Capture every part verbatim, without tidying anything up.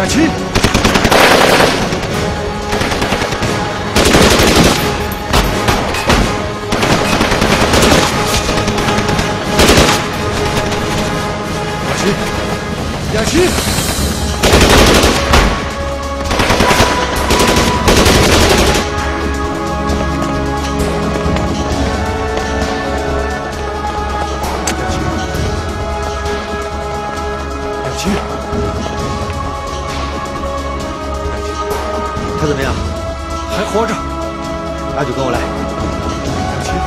亚青，亚青，亚青。 他怎么样？ 还活着。 阿九，跟我来。 亚青，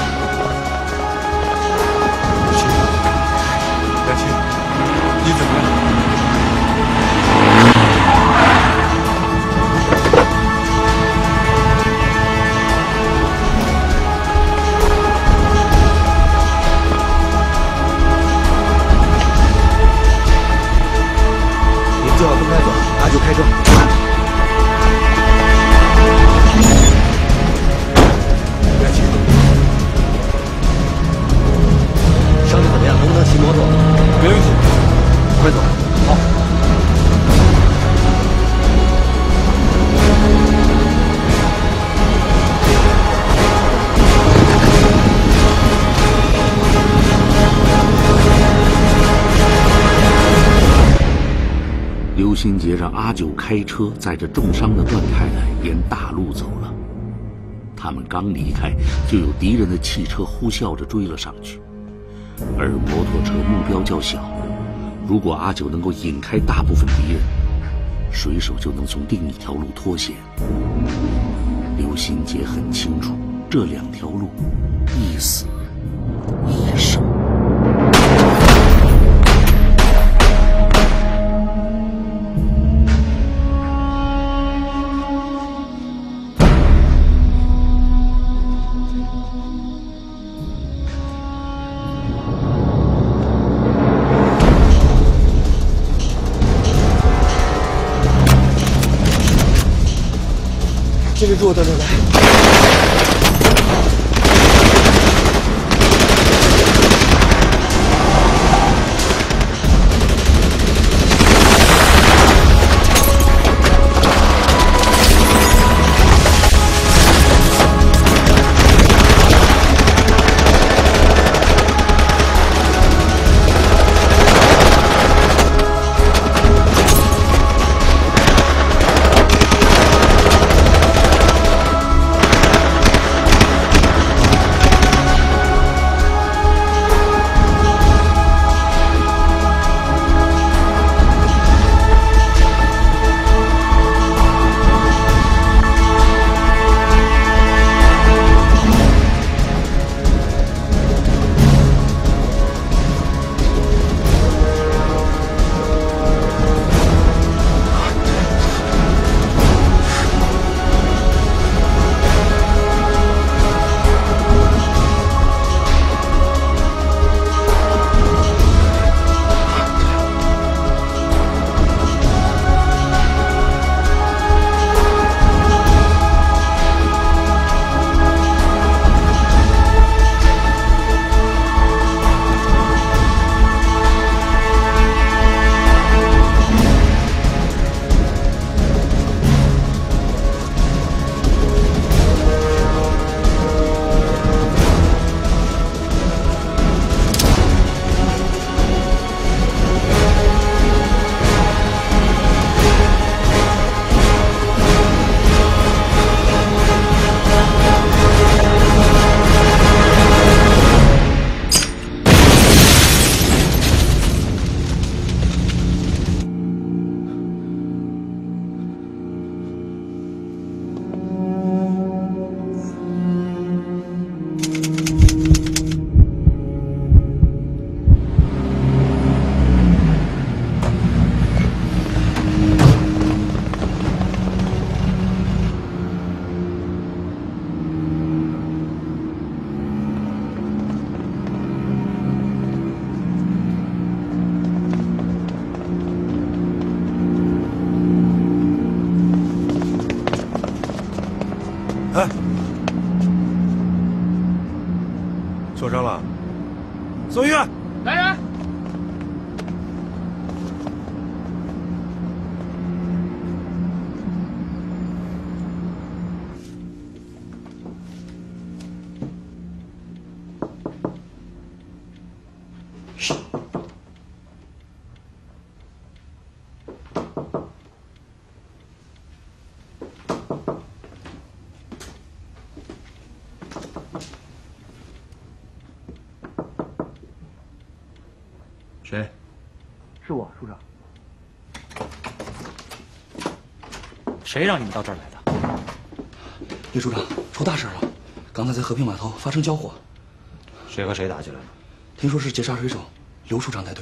亚青，亚青，你怎么样？ 你们最好分开走，阿九开车。 伤势怎么样？能不能骑摩托？ 没问题， 快走。好。 刘新杰让阿九开车载着重伤的段太太沿大路走了。他们刚离开，就有敌人的汽车呼啸着追了上去。 而摩托车目标较小，如果阿九能够引开大部分敌人，水手就能从另一条路脱险。刘新杰很清楚，这两条路一死一生。 坚持住，段太太。 哎，受伤了，送医院。 来人！ 谁？ 是我，处长。 谁让你们到这儿来的？ 李处长，出大事了！刚才在和平码头发生交火， 谁和谁打起来了？ 听说是劫杀水手，刘处长带队。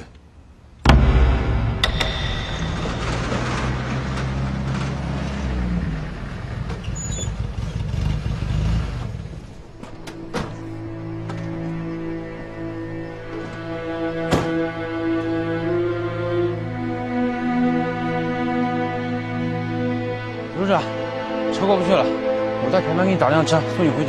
刘处长，车过不去了，我在凯曼给你打辆车送你回去。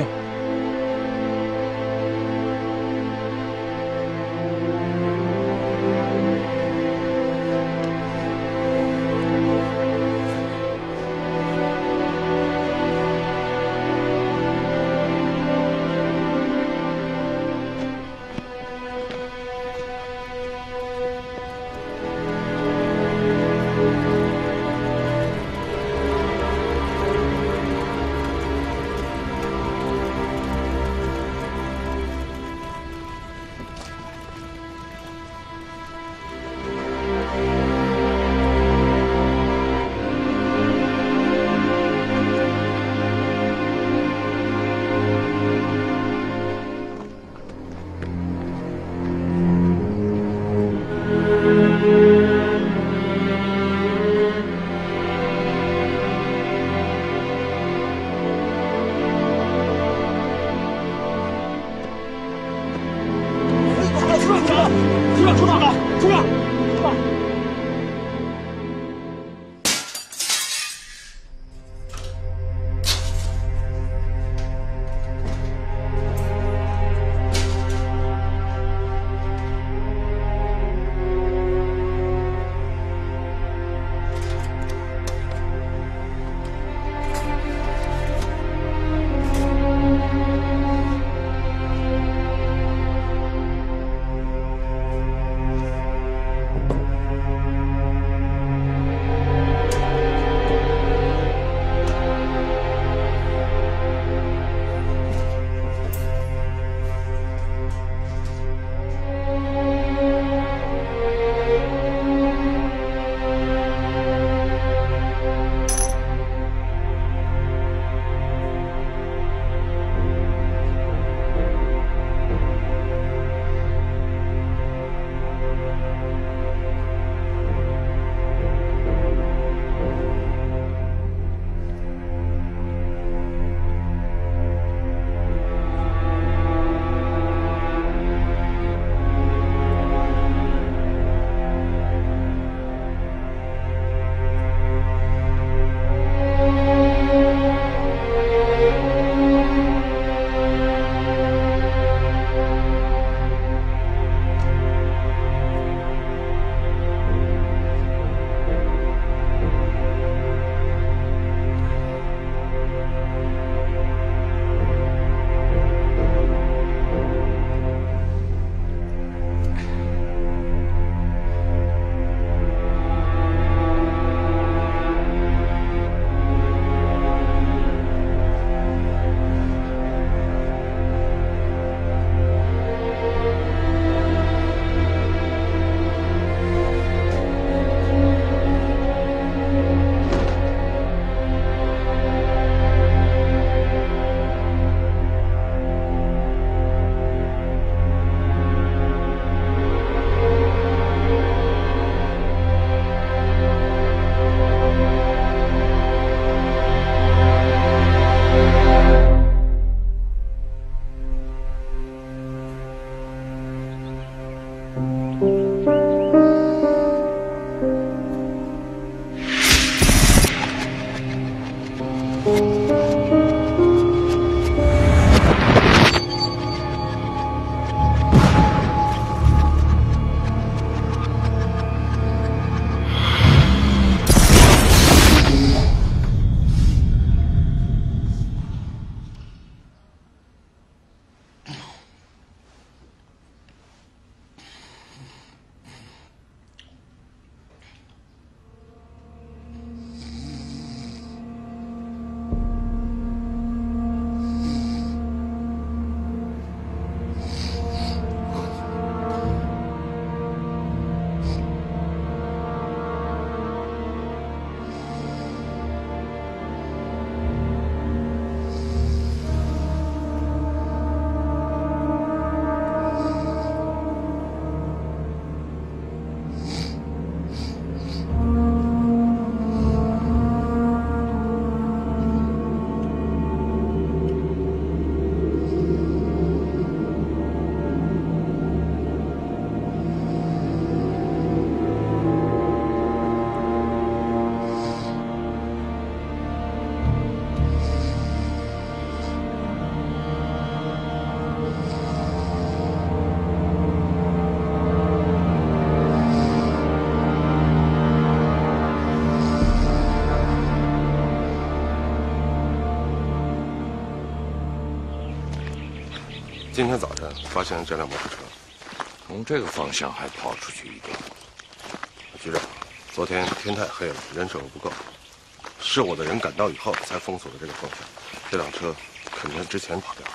今天早晨发现了这辆摩托车， 从这个方向还跑出去一个。 局长，昨天天太黑了，人手不够，是我的人赶到以后才封锁的这个方向。这辆车肯定是之前跑掉了。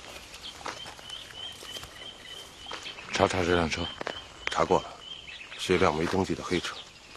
查查这辆车， 查过了，是一辆没登记的黑车。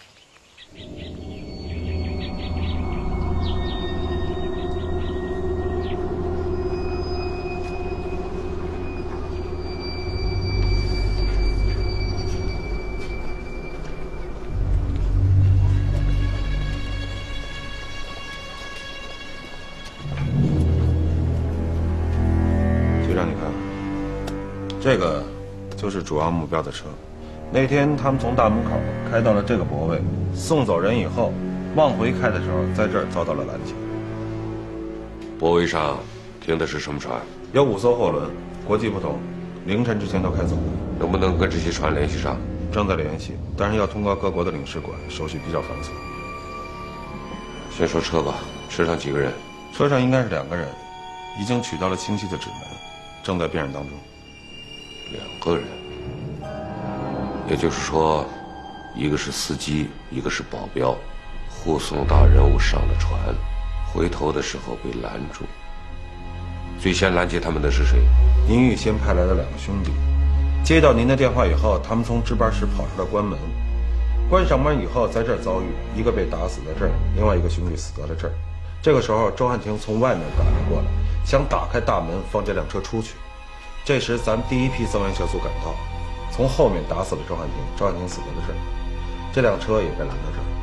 局长，你看，这个就是主要目标的车。那天他们从大门口开到了这个泊位，送走人以后，往回开的时候，在这儿遭到了拦截。 泊位上停的是什么船？ 有五艘货轮，国际不同，凌晨之前都开走了。 能不能跟这些船联系上？ 正在联系，但是要通过各国的领事馆，手续比较繁琐。 先说车吧，车上几个人？ 车上应该是两个人，已经取到了清晰的指纹，正在辨认当中。 两个人，也就是说，一个是司机，一个是保镖，护送大人物上了船，回头的时候被拦住。最先拦截他们的是谁？ 您预先派来的两个兄弟，接到您的电话以后，他们从值班室跑出来关门，关上门以后，在这儿遭遇，一个被打死在这儿，另外一个兄弟死在了这儿。这个时候，周汉廷从外面赶了过来，想打开大门放这辆车出去。这时，咱们第一批增援小组赶到，从后面打死了周汉廷，周汉廷死在了这儿，这辆车也被拦到这儿。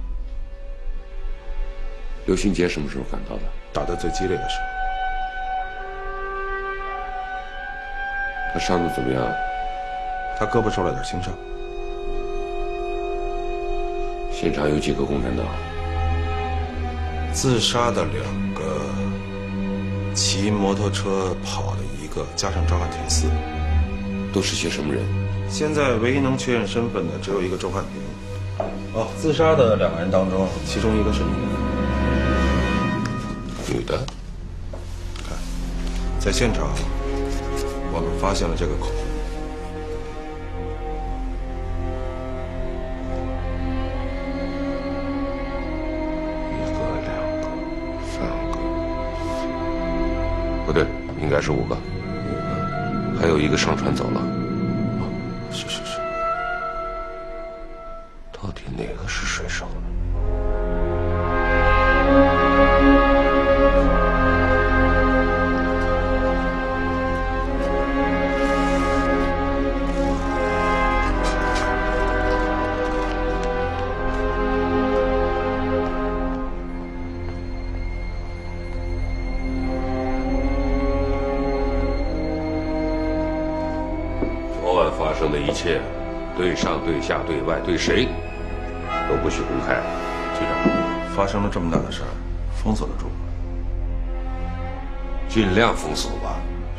刘新杰什么时候赶到的？ 打得最激烈的时候。 他伤得怎么样？ 他胳膊受了点轻伤。 现场有几个共产党？ 自杀的两个，骑摩托车跑的一个，加上周汉廷四个。 都是些什么人？ 现在唯一能确认身份的只有一个周汉廷。哦，自杀的两个人当中，其中一个是女的。 女的？ 看，在现场，我们发现了这个口红。 不对，应该是五个，还有一个上船走了。 是是是， 到底哪个是水手呢？发生的一切，对上、对下、对外、对谁，都不许公开。 局长，发生了这么大的事儿，封锁得住吗？ 尽量封锁吧。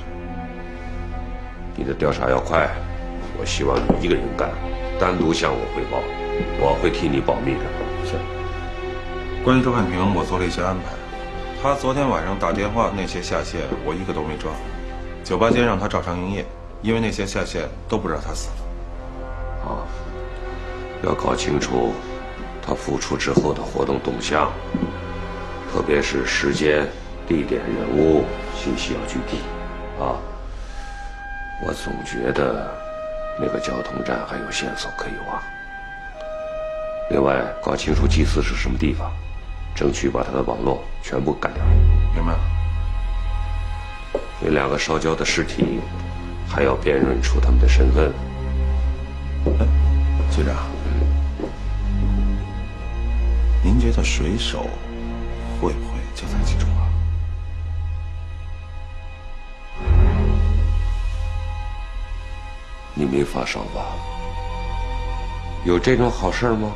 你的调查要快，我希望你一个人干，单独向我汇报，我会替你保密的。 是。关于周汉廷，我做了一些安排。他昨天晚上打电话那些下线，我一个都没抓。酒吧间让他照常营业。因为那些下线都不知道他死了。 啊，要搞清楚他复出之后的活动动向，特别是时间、地点、人物信息要具体。啊，我总觉得那个交通站还有线索可以挖。另外，搞清楚祭司是什么地方，争取把他的网络全部干掉。 明白了。 那两个烧焦的尸体。还要辨认出他们的身份。 哎，局长，您觉得水手会不会就在其中啊？ 你没发烧吧？有这种好事吗？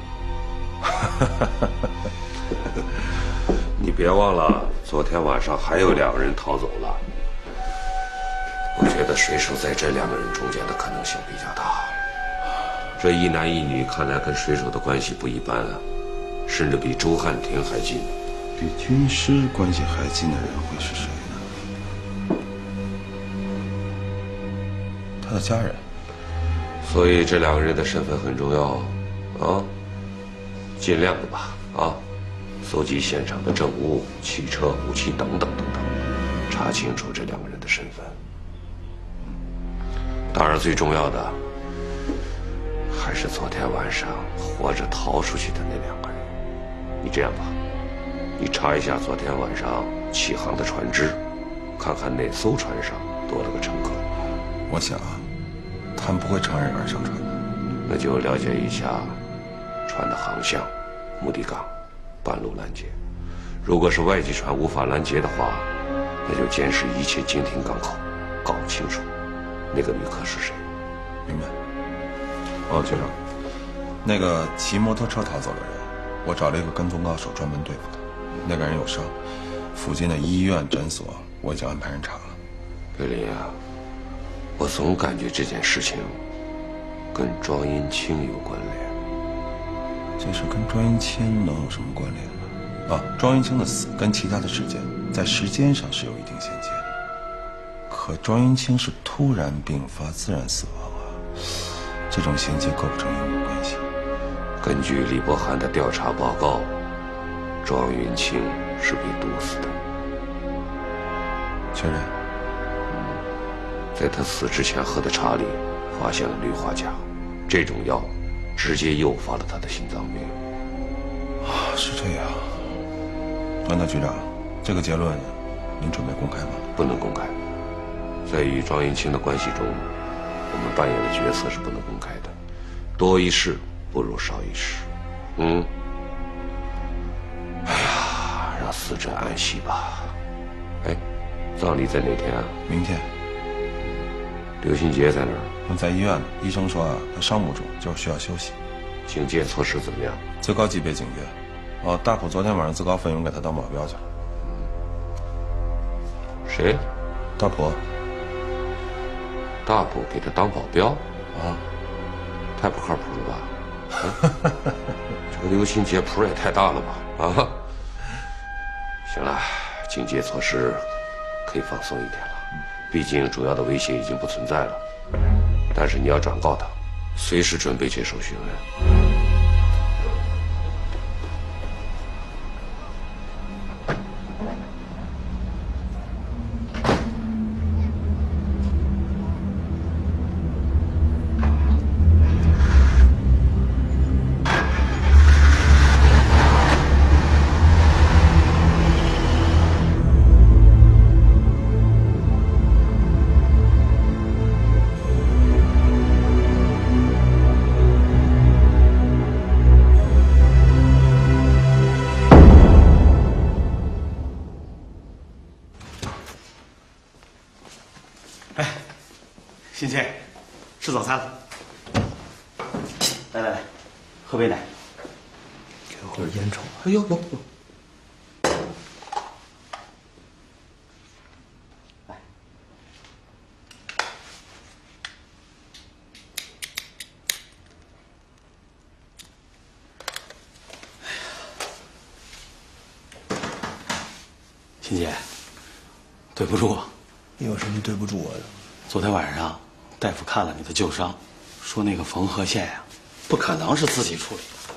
你别忘了，昨天晚上还有两个人逃走了。我觉得水手在这两个人中间的可能性比较大。这一男一女看来跟水手的关系不一般啊，甚至比周汉廷还近。 比军师关系还近的人会是谁呢？ 他的家人。 所以这两个人的身份很重要啊，尽量的吧啊，搜集现场的证物、汽车、武器等等等等，查清楚这两个人的身份。当然，最重要的还是昨天晚上活着逃出去的那两个人。你这样吧，你查一下昨天晚上起航的船只，看看哪艘船上多了个乘客。 我想啊，他们不会承认有人上船的。 那就了解一下船的航向、目的港、半路拦截。如果是外籍船无法拦截的话，那就监视一切经停港口，搞清楚那个旅客是谁。 明白。哦，局长，那个骑摩托车逃走的人，我找了一个跟踪高手专门对付他。那个人有伤，附近的医院、诊所我已经安排人查了。 贝林啊，我总感觉这件事情跟庄银清有关联。 这事跟庄银清能有什么关联呢？啊，庄银清的死跟其他的事件在时间上是有一定衔接的，可庄银清是突然病发自然死亡啊，这种衔接构不成因果关系。 根据李伯涵的调查报告，庄云清是被毒死的。 确认。 在他死之前喝的茶里发现了氯化钾，这种药直接诱发了他的心脏病。 啊，是这样。那局长，这个结论您准备公开吗？ 不能公开。在与庄云清的关系中，我们扮演的角色是不能公开的。多一事不如少一事。嗯。哎呀，让死者安息吧。哎，葬礼在哪天啊？ 明天。 刘新杰在哪儿？ 他在医院呢。医生说啊，他伤不重，就是需要休息。 警戒措施怎么样？ 最高级别警戒。哦，大普昨天晚上自告奋勇给他当保镖去了。 谁？ 大普。 大普给他当保镖？啊，太不靠谱了吧？啊、这个刘新杰谱也太大了吧？啊！行了，警戒措施可以放松一点了。毕竟主要的威胁已经不存在了，但是你要转告他，随时准备接受询问。 新杰，吃早餐了。来来来，喝杯奶。给我根烟抽。哎呦呦呦！来。新杰，对不住。 你有什么对不住我的？ 昨天晚上，大夫看了你的旧伤，说那个缝合线呀，不可能是自己处理的。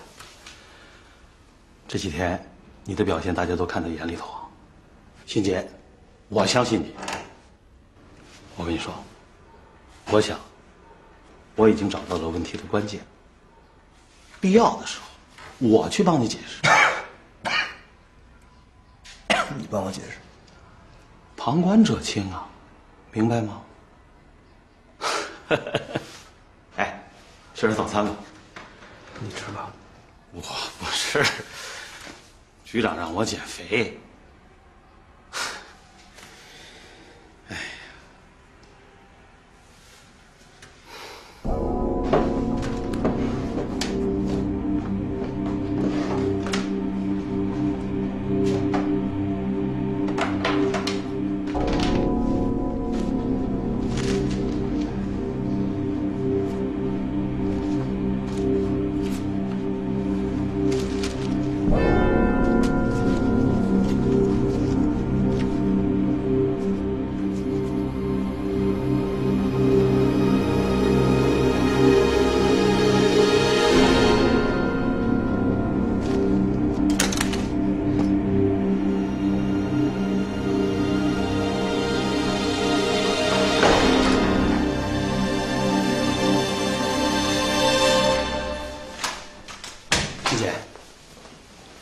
这几天你的表现大家都看在眼里头，新杰，我相信你。我跟你说，我想我已经找到了问题的关键，必要的时候我去帮你解释。 你帮我解释。 旁观者清啊，明白吗？哎，吃点早餐吧。 你吃吧。 我不是，局长让我减肥。哎。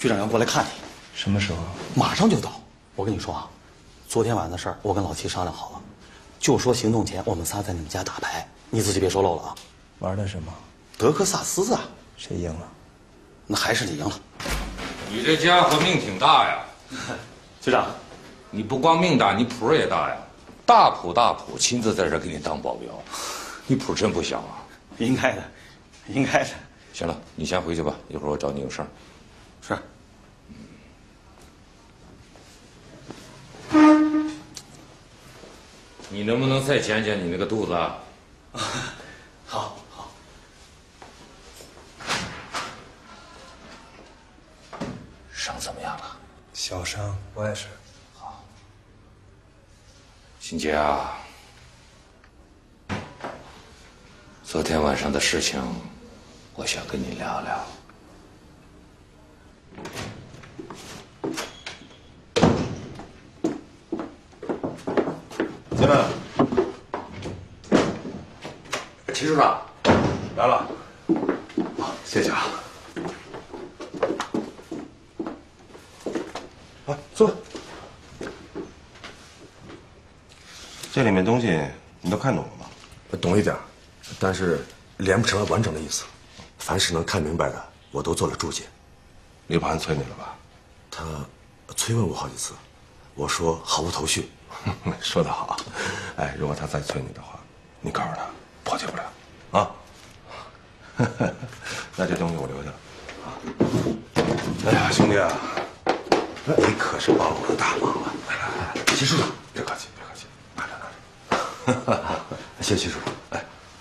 局长要过来看你。 什么时候？ 马上就到。我跟你说啊，昨天晚上的事儿我跟老七商量好了，就说行动前我们仨在你们家打牌，你自己别说漏了啊。 玩的什么？ 德克萨斯啊。 谁赢了？ 那还是你赢了。 你这家伙命挺大呀， 局长， 你不光命大，你谱也大呀。大谱大谱，亲自在这给你当保镖，你谱真不小啊。 应该的，应该的。 行了，你先回去吧，一会儿我找你有事儿。 是。 你能不能再减减你那个肚子啊？ 好，好。 伤怎么样了？ 小伤，不碍事。 好。欣姐啊，昨天晚上的事情，我想跟你聊聊。 进来。 齐处长， 来了。 好，谢谢啊。 来，坐。这里面东西你都看懂了吗？ 懂一点，但是连不成了完整的意思。凡是能看明白的，我都做了注解。 李保安催你了吧？ 他催问我好几次，我说毫无头绪。 说得好。哎，如果他再催你的话，你告诉他破解不了啊。那这东西我留下了。哎呀，兄弟啊，你可是帮我的大忙了。来来来，齐处长，别客气，别客气，拿着拿着。 谢谢齐处长。哎。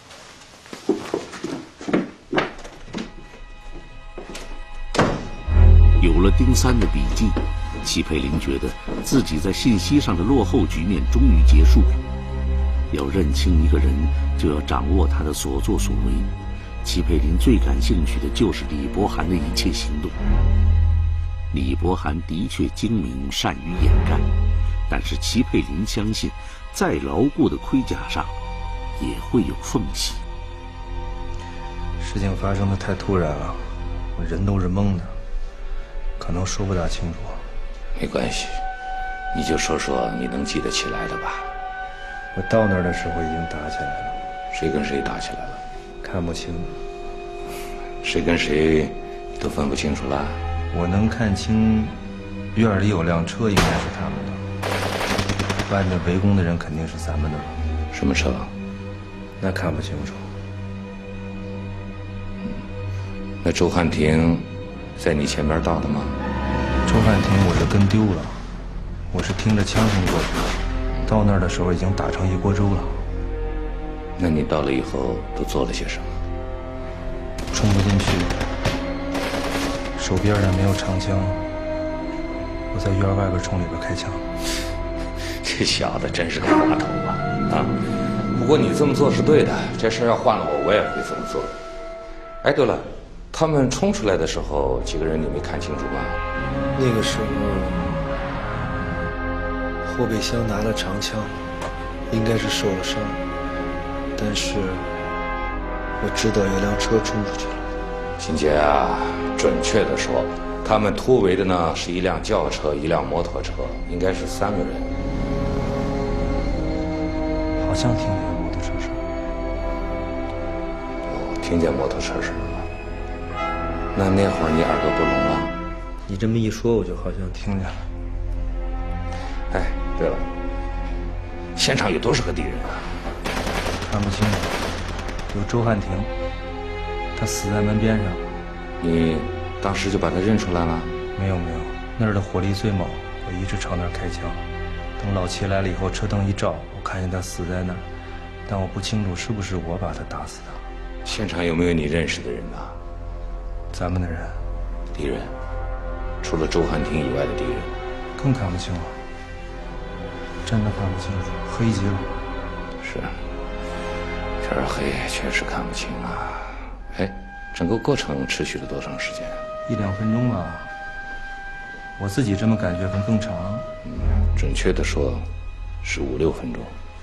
有了丁三的笔记，戚佩林觉得自己在信息上的落后局面终于结束。要认清一个人，就要掌握他的所作所为。戚佩林最感兴趣的就是李伯涵的一切行动。李伯涵的确精明，善于掩盖，但是戚佩林相信，再牢固的盔甲上，也会有缝隙。 事情发生的太突然了，我人都是懵的，可能说不大清楚。 没关系，你就说说你能记得起来的吧。 我到那儿的时候已经打起来了。 谁跟谁打起来了？ 看不清。 谁跟谁你都分不清楚了？ 我能看清，院里有辆车，应该是他们的。外面围攻的人肯定是咱们的了。 什么车？ 那看不清楚。 那周汉庭在你前边到的吗？ 周汉庭我是跟丢了，我是听着枪声过去的，到那儿的时候已经打成一锅粥了。 那你到了以后都做了些什么？ 冲不进去，手边上没有长枪，我在院外边冲里边开枪。 这小子真是个滑头啊！啊，不过你这么做是对的，这事要换了我，我也会这么做。哎，对了，他们冲出来的时候，几个人你没看清楚吗？ 那个时候，后备箱拿了长枪，应该是受了伤，但是我知道有辆车冲出去了。 欣姐啊，准确的说，他们突围的呢是一辆轿车，一辆摩托车，应该是三个人。 好像听见摩托车声。 哦，听见摩托车声了。那那会儿你耳朵不聋了？ 你这么一说，我就好像听见了。 哎，对了，现场有多少个敌人啊？ 看不清楚。有周汉庭，他死在门边上。 你当时就把他认出来了？ 没有没有，那儿的火力最猛，我一直朝那儿开枪。等老七来了以后，车灯一照，我看见他死在那儿，但我不清楚是不是我把他打死的。 现场有没有你认识的人呢？ 咱们的人。 敌人？除了周汉庭以外的敌人？ 更看不清了，真的看不清楚，黑极了。 是，天儿黑，确实看不清啊。哎，整个过程持续了多长时间？ 一两分钟吧。我自己这么感觉，可能更长。 嗯，准确的说，是五六分钟。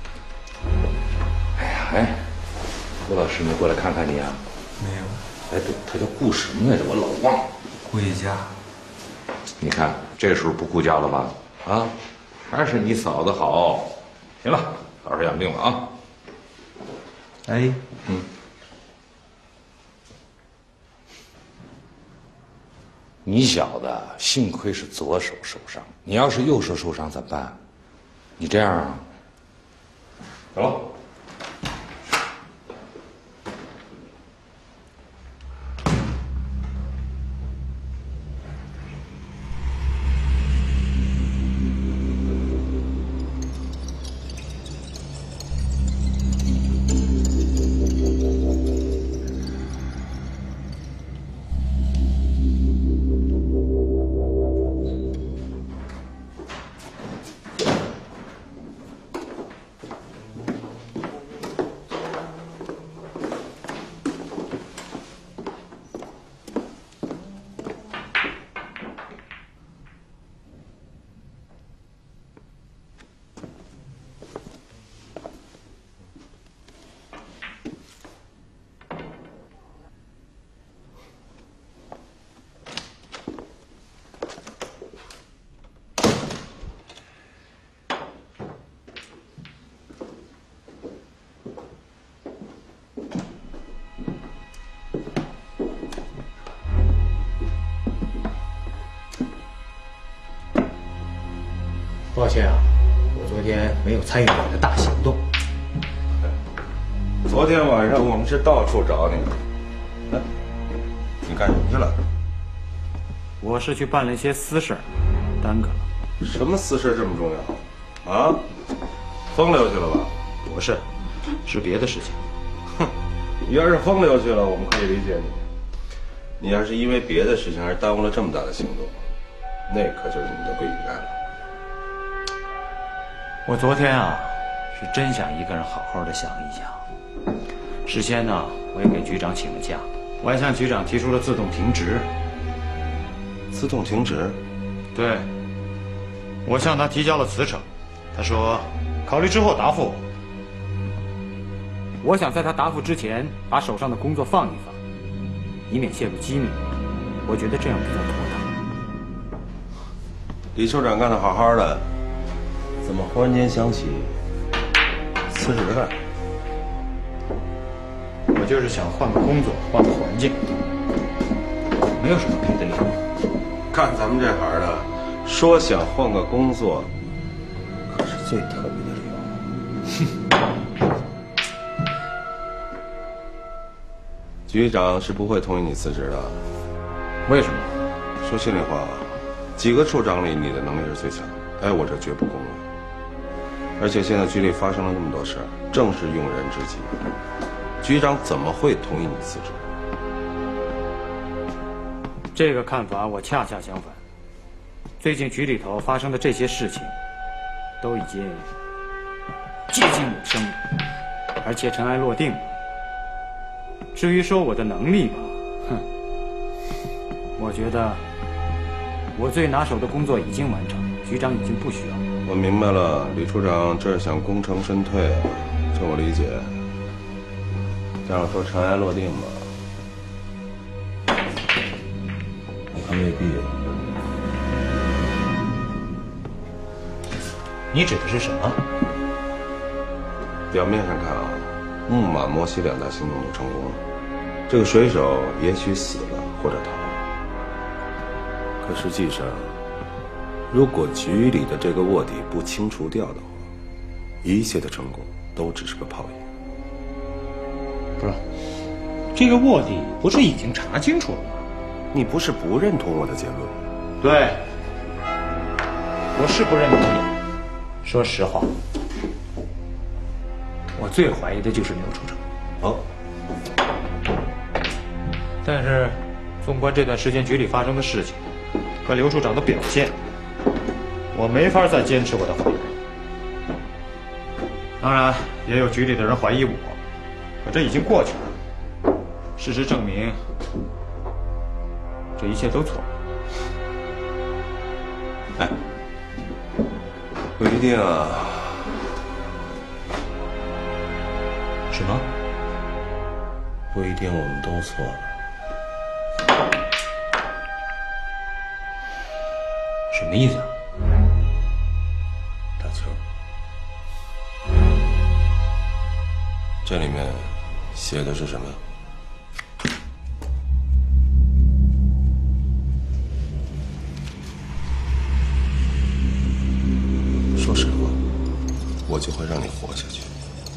哎呀，哎，顾老师没过来看看你啊？ 没有。 哎，对，他叫顾什么来着？我老忘了。 顾一家。 你看这时候不顾家了吧？啊，还是你嫂子好。行了，早点养病了啊。 哎， 嗯。你小子幸亏是左手受伤，你要是右手受伤怎么办？你这样啊，走。 抱歉啊，我昨天没有参与你的大行动。 昨天晚上我们是到处找你，哎，你干什么去了？ 我是去办了一些私事，耽搁了。 什么私事这么重要？啊？风流去了吧？ 不是，是别的事情。 哼，你要是风流去了，我们可以理解你。你要是因为别的事情而耽误了这么大的行动，那可就是你的不应该了。 我昨天啊，是真想一个人好好的想一想。事先呢，我也给局长请了假，我还向局长提出了自动停职。 自动停职？ 对，我向他提交了辞呈，他说考虑之后答复我。我想在他答复之前，把手上的工作放一放，以免泄露机密。我觉得这样比较妥当。 李处长干得好好的，怎么忽然间想起辞职了？ 我就是想换个工作，换个环境，没有什么别的理由。 干咱们这行的，说想换个工作，可是最特别的理由。局长是不会同意你辞职的。 为什么？ 说心里话，几个处长里你的能力是最强的，在我这绝不公允。而且现在局里发生了那么多事儿，正是用人之际，局长怎么会同意你辞职？ 这个看法我恰恰相反。最近局里头发生的这些事情，都已经接近尾声了，而且尘埃落定了。至于说我的能力吧，哼，我觉得我最拿手的工作已经完成，局长已经不需要了。 我明白了，李处长这是想功成身退啊，这我理解。这样说尘埃落定吧，我看未必。 你指的是什么？ 表面上看啊，木马、摩西两大行动都成功了，这个水手也许死了或者逃了。可实际上，如果局里的这个卧底不清除掉的话，一切的成功都只是个泡影。 不是，这个卧底不是已经查清楚了吗？ 你不是不认同我的结论？ 对，我是不认同你。说实话，我最怀疑的就是刘处长。 哦， 但是，纵观这段时间局里发生的事情和刘处长的表现，我没法再坚持我的怀疑。当然，也有局里的人怀疑我，可这已经过去了。事实证明，这一切都错了。 哎，不一定啊。 什么？ 不一定，我们都错了。 什么意思啊？ 大秋，这里面写的是什么？说实话，我就会让你活下去。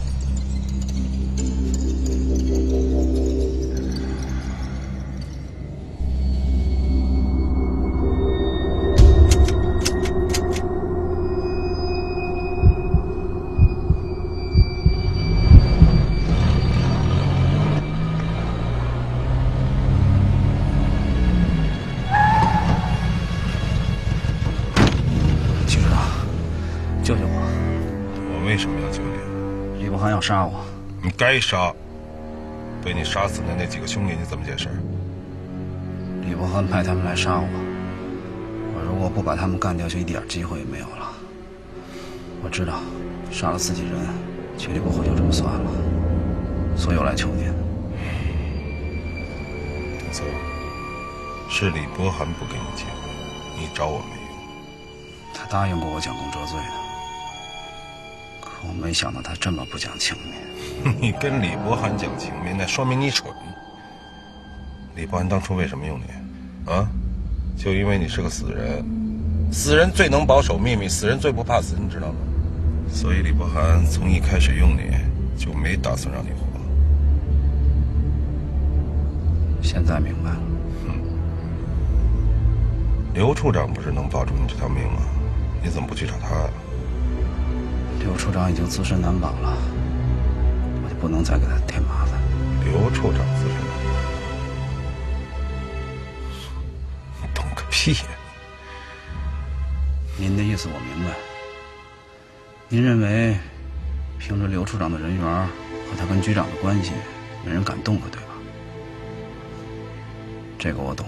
杀我！ 你该杀。被你杀死的那几个兄弟，你怎么解释？ 李伯涵派他们来杀我，我如果不把他们干掉，就一点机会也没有了。我知道，杀了自己人，绝对不会就这么算了，所以我来求您。 丁泽，是李伯涵不给你机会，你找我没用。 他答应过我将功折罪的。我没想到他这么不讲情面。 你跟李伯涵讲情面，那说明你蠢。李伯涵当初为什么用你？啊，就因为你是个死人。死人最能保守秘密，死人最不怕死，你知道吗？所以李伯涵从一开始用你就没打算让你活。 现在明白了。 嗯。刘处长不是能保住你这条命吗？你怎么不去找他呀？ 刘处长已经自身难保了，我就不能再给他添麻烦。 刘处长自身难保，你懂个屁呀！ 您的意思我明白。您认为，凭着刘处长的人缘和他跟局长的关系，没人敢动他，对吧？这个我懂。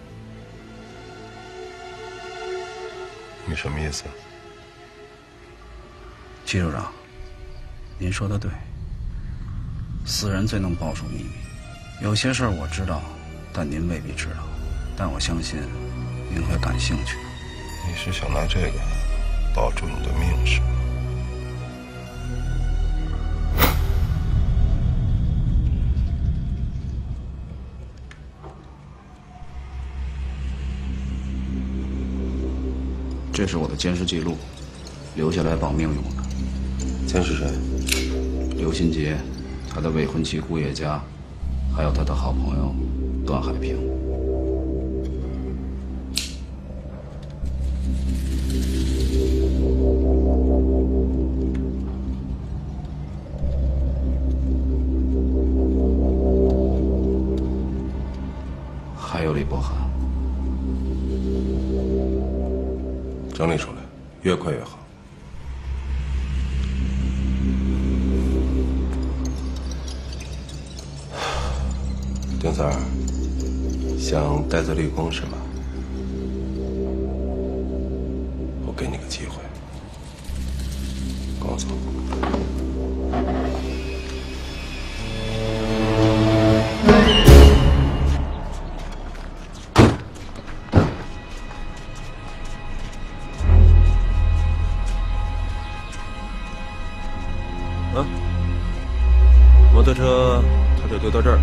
你什么意思？ 季处长，您说的对，死人最能保守秘密。有些事儿我知道，但您未必知道。但我相信，您会感兴趣。 你是想拿这个保住你的命是吗？ 这是我的监视记录，留下来保命用的。 监视谁？ 刘新杰，他的未婚妻顾叶佳，还有他的好朋友段海平。还有李伯涵。 整理出来，越快越好。丁三儿，想待在绿宫是吧？我给你个机会，跟我走。 啊，摩托车他就丢到这儿。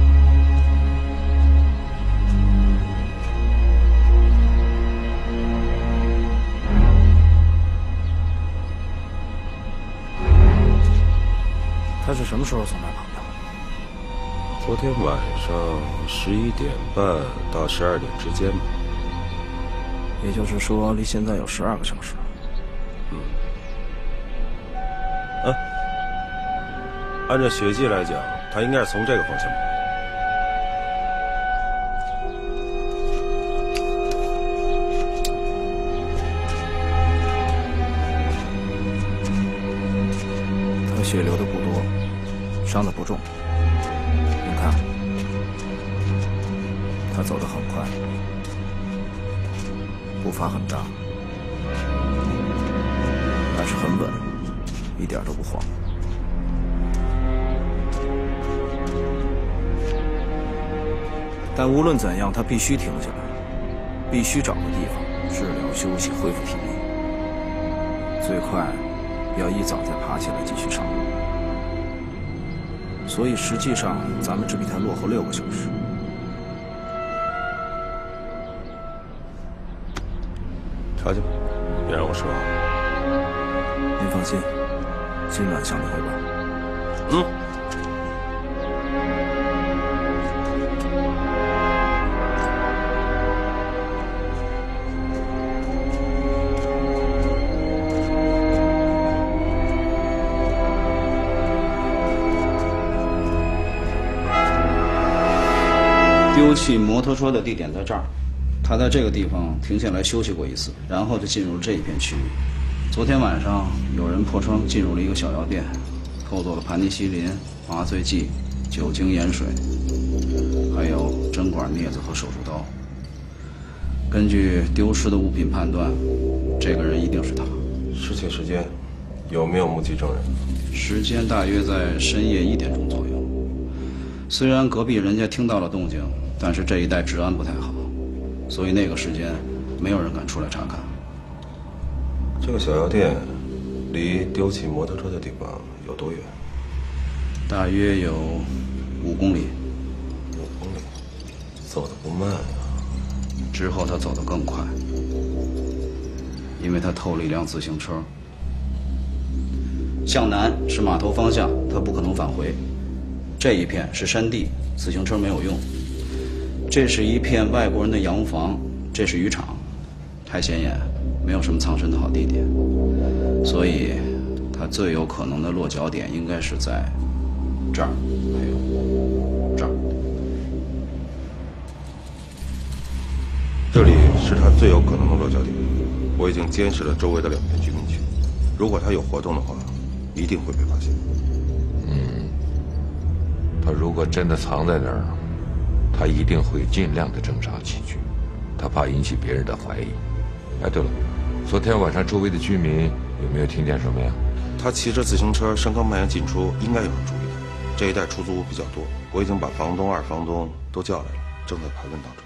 他是什么时候从那儿跑的？ 昨天晚上十一点半到十二点之间吧。 也就是说，离现在有十二个小时。 嗯。啊，按照血迹来讲，他应该是从这个方向跑。 他血流的不多，伤的不重。您看，他走得很快，步伐很大，但是很稳，一点都不慌。但无论怎样，他必须停下来，必须找个地方治疗、休息、恢复体力，最快要一早再爬起来继续上路。所以实际上咱们只比他落后六个小时。 查去吧，别让我失望。 您放心，今晚向你汇报。 嗯。 丢弃摩托车的地点在这儿，他在这个地方停下来休息过一次，然后就进入了这一片区域。昨天晚上有人破窗进入了一个小药店，偷走了盘尼西林、麻醉剂、酒精盐水，还有针管、镊子和手术刀。根据丢失的物品判断，这个人一定是他。 失窃时间有没有目击证人？ 时间大约在深夜一点钟左右。虽然隔壁人家听到了动静，但是这一带治安不太好，所以那个时间没有人敢出来查看。 这个小药店离丢弃摩托车的地方有多远？ 大约有五公里。 五公里，走得不慢呀。 之后他走得更快，因为他偷了一辆自行车。向南是码头方向，他不可能返回。这一片是山地，自行车没有用。这是一片外国人的洋房，这是渔场，太显眼，没有什么藏身的好地点，所以他最有可能的落脚点应该是在这儿，还有这儿。 这里是他最有可能的落脚点。我已经监视了周围的两片居民区，如果他有活动的话，一定会被发现。 嗯，他如果真的藏在那儿，他一定会尽量的侦查起居，他怕引起别人的怀疑。哎，对了，昨天晚上周围的居民有没有听见什么呀？ 他骑着自行车深坑蔓延进出，应该有人注意到。这一带出租屋比较多，我已经把房东、二房东都叫来了，正在盘问当中。